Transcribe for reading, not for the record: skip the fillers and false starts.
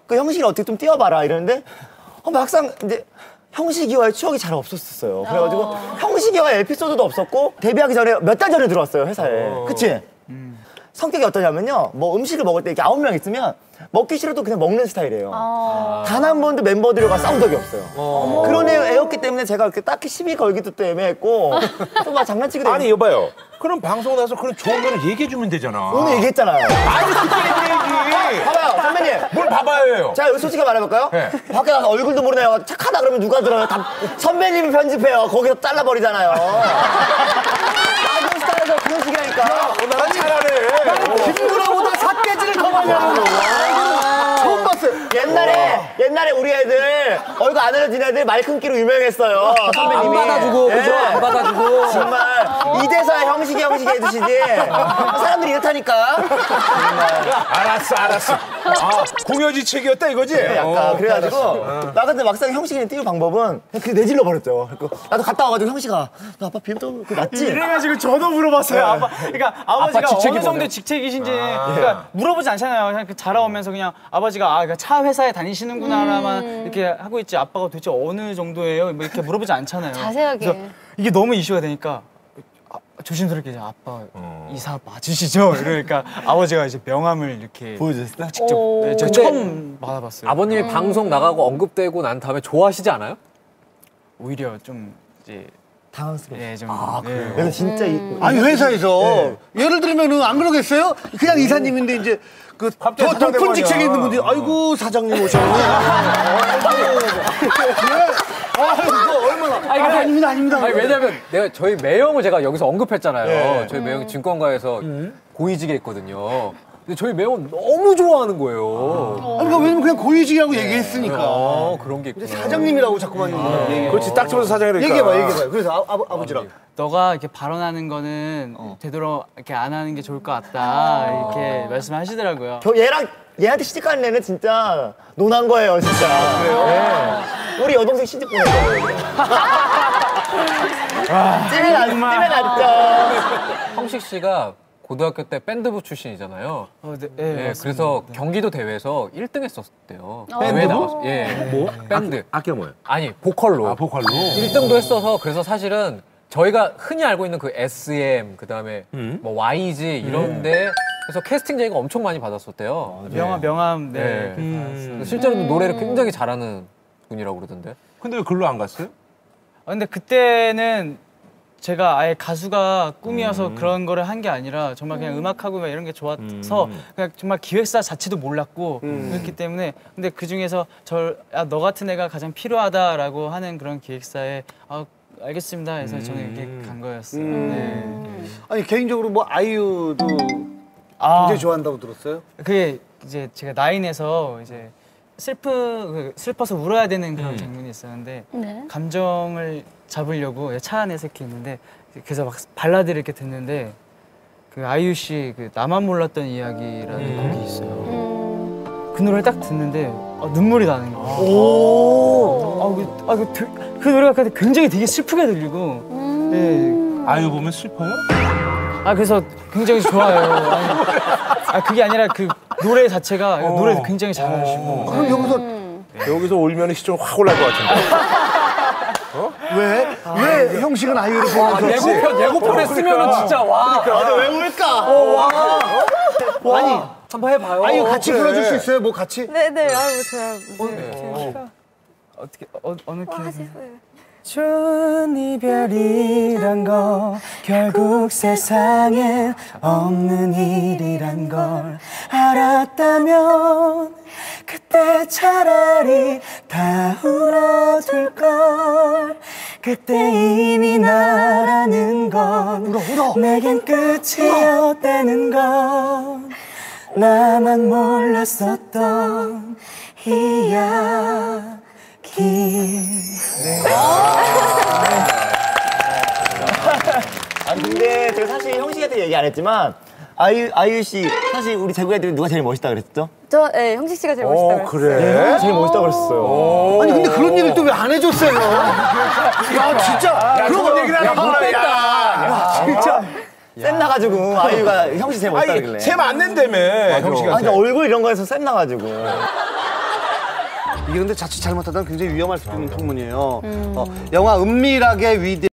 그 형식이 어떻게 좀 띄워봐라 이러는데 막상 이제 형식이와의 추억이 잘 없었어요. 그래가지고 형식이와의 에피소드도 없었고 데뷔하기 전에 몇 달 전에 들어왔어요 회사에. 그치? 성격이 어떠냐면요. 뭐 음식을 먹을 때 이렇게 9명 있으면 먹기 싫어도 그냥 먹는 스타일이에요. 단 한 번도 멤버들과 싸운 적이 없어요. 그런 애였기 때문에 제가 그렇게 딱히 시비 걸기도 또 애매했고 또 막 장난치기도 아니 여봐요. 그럼 방송 나서 그런 좋은 거는 얘기해주면 되잖아. 오늘 얘기했잖아요. 아니 그때 얘기. 봐봐요 선배님. 뭘 봐봐요. 제가 솔직히 말해볼까요? 네. 밖에 나가서 얼굴도 모르는 애가 착하다 그러면 누가 들어요? 다 선배님이 편집해요. 거기서 잘라버리잖아요. 라디오 스타에서 그런 식이라니까. 나는 잘하네. 김구라보다 삿개질을 더 많이 하는 거야. 처음 봤어요. 옛날에 우리 애들 얼굴 안 알려진 애들 말 끊기로 유명했어요. 선배님이. 안 받아주고 그죠? 안 받아주고. 정말 이제서야 형식이 해주시지. 사람들이 이렇다니까. 알았어. 아 공여지책이었다 이거지? 약간 그래가지고 나 근데 막상 형식이는 띄울 방법은 그냥 내질러 버렸죠. 나도 갔다 와가지고 형식아 너 아빠 비염도 맞지? 이래가지고 저도 물어봤어요. 아빠, 그러니까 아버지가 어느 정도 직책이신지 그러니까 물어보지 않잖아요. 그냥 자라오면서 그냥 아버지가 그러니까 차 회사에 다니시는구나라만 이렇게 하고 있지 아빠가 도대체 어느 정도예요? 뭐 이렇게 물어보지 않잖아요. 자세하게. 그래서 이게 너무 이슈가 되니까 조심스럽게 이제 아빠 이사 맞으시죠? 이러니까 아버지가 이제 명함을 이렇게 보여주셨어요? 직접 제가 처음 받아봤어요. 아버님이 방송 나가고 언급되고 난 다음에 좋아하시지 않아요? 오히려 좀 이제 당황스러워. 예, 좀 그래요? 그래서 진짜 아니 회사에서 예를 들면은 안 그러겠어요? 그냥 이사님인데 이제 그 더 높은 직책에 있는 분들이 아이고 사장님 오셨네. 아닙니다. 아니 왜냐면 저희 매형을 제가 여기서 언급했잖아요. 저희 매형이 증권가에서 고위직에 있거든요. 근데 저희 매형은 너무 좋아하는 거예요. 그러니까 왜냐면 그냥 고위직이라고 얘기했으니까. 그런 게 있구나. 사장님이라고 자꾸만 얘기해. 그렇지 딱 집어서 사장이니까. 얘기해봐요. 그래서 아버지랑. 너가 이렇게 발언하는 거는 되도록 이렇게 안 하는 게 좋을 것 같다 이렇게 말씀하시더라고요. 얘한테 시집가는 애는 진짜 논한 거예요 진짜. 그래요? 네. 우리 여동생 시집 보냈어요. 찜해놨죠. 형식 씨가 고등학교 때 밴드부 출신이잖아요. 네, 그래서 경기도 대회에서 1등 했었대요. 대회 나가서. 뭐? 밴드. 악기 뭐야? 아니, 보컬로. 보컬로? 1등도 했어서 그래서 사실은 저희가 흔히 알고 있는 그 SM, 그 다음에 뭐 YG 이런데 그래서 캐스팅 제의가 엄청 많이 받았었대요. 명함, 네. 실제로도 노래를 굉장히 잘하는 분이라고 그러던데. 근데 왜 글로 안 갔어요? 근데 그때는 제가 아예 가수가 꿈이어서 그런 거를 한 게 아니라 정말 그냥 음악하고 막 이런 게 좋아서 그냥 정말 기획사 자체도 몰랐고 그렇기 때문에 근데 그 중에서 너 같은 애가 가장 필요하다라고 하는 그런 기획사에 알겠습니다 해서 저는 이렇게 간 거였어요. 네. 아니 개인적으로 뭐 아이유도 굉장히 좋아한다고 들었어요? 그게 이제 제가 나인에서 이제 슬퍼서 울어야 되는 그런 장면이 있었는데 감정을 잡으려고 차 안에서 이렇게 있는데 그래서 막 발라드를 이렇게 듣는데 그 아이유 씨 그 나만 몰랐던 이야기라는 곡이 있어요. 그 노래를 딱 듣는데 눈물이 나는 거예요. 그 노래가 굉장히 되게 슬프게 들리고 네. 아이유 보면 슬퍼요? 그래서 굉장히 좋아요. 그게 아니라 그 노래 자체가 노래도 굉장히 잘하시고 그럼 여기서 울면 시점 확 올라갈 것 같은데. 왜 형식은 아이유를 보면서 예고편에 쓰면은 진짜 와. 왜 울까? 아니 한번 해봐요. 아이유 같이 불러줄 수 있어요? 뭐 같이? 네네. 제가 어떻게 어느 키 하세요. 좋은 이별이란 거 결국 세상에 없는 일이란 걸 알았다면 그때 차라리 다 울어둘 걸 그때 이미 나라는 건 내겐 끝이었다는 건 나만 몰랐었던 이야기. 아니 근데 제가 사실 형식한테 얘기 안 했지만 아이유 씨 사실 우리 제국 애들이 누가 제일 멋있다 그랬죠? 형식 씨가 제일 멋있다고 했어요. 그래? 제일 멋있다 그랬어요. 아니 근데 그런 얘기를 또 왜 안 해줬어요? 야 진짜 그런 얘기를 하는구나. 야, 진짜 쌤 나가지고 아이유가 형식 제일 멋있다 아니, 그래. 쌤 안 낸다며, 형식한테. 근데 얼굴 이런 거에서 쌤 나가지고. 이게 근데 자칫 잘못하다면 굉장히 위험할 수 있는 풍문이에요. 영화 은밀하게 위대